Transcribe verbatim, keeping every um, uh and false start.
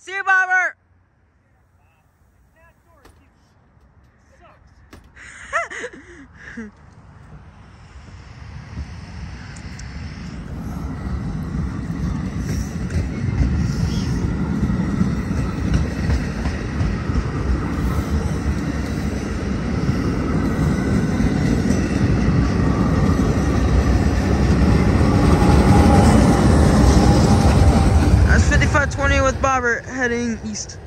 See you, Bobber. That's fifty-five twenty with Bobber heading east.